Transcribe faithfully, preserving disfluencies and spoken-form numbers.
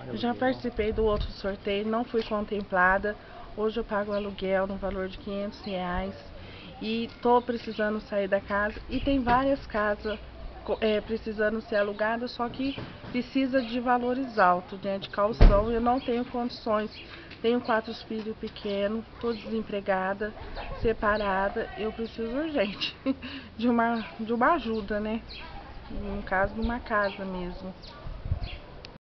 Já participei do outro sorteio, não fui contemplada. Hoje eu pago aluguel no valor de quinhentos reais e tô precisando sair da casa. E tem várias casas é, precisando ser alugadas, só que precisa de valores altos, né, de caução. Eu não tenho condições. Tenho quatro filhos pequenos, tô desempregada, separada. Eu preciso urgente de uma, de uma ajuda, né? No caso, de uma casa mesmo.